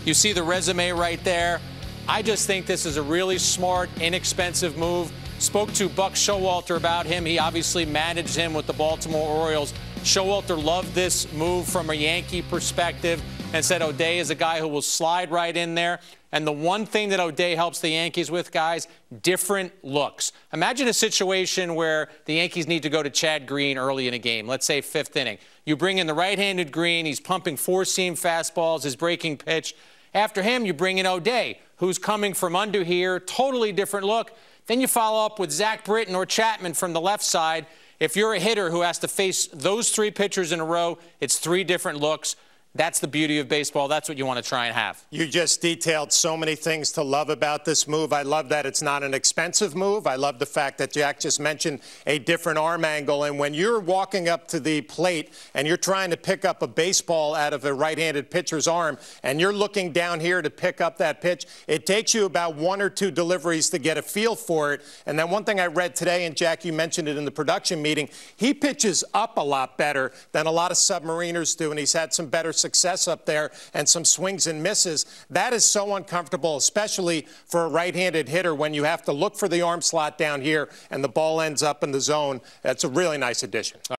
You see the resume right there. I just think this is a really smart, inexpensive move. Spoke to Buck Showalter about him. He obviously managed him with the Baltimore Orioles. Showalter loved this move from a Yankee perspective and said O'Day is a guy who will slide right in there. And the one thing that O'Day helps the Yankees with, guys, different looks. Imagine a situation where the Yankees need to go to Chad Green early in a game, let's say fifth inning. You bring in the right-handed Green. He's pumping four-seam fastballs, his breaking pitch. After him, you bring in O'Day, who's coming from under here, totally different look. Then you follow up with Zach Britton or Chapman from the left side. If you're a hitter who has to face those three pitchers in a row, it's three different looks. That's the beauty of baseball. That's what you want to try and have. You just detailed so many things to love about this move. I love that it's not an expensive move. I love the fact that Jack just mentioned a different arm angle. And when you're walking up to the plate and you're trying to pick up a baseball out of a right-handed pitcher's arm and you're looking down here to pick up that pitch, it takes you about one or two deliveries to get a feel for it. And then one thing I read today, and Jack, you mentioned it in the production meeting, he pitches up a lot better than a lot of submariners do, and he's had some better success up there and some swings and misses. That is so uncomfortable, especially for a right-handed hitter when you have to look for the arm slot down here and the ball ends up in the zone. That's a really nice addition.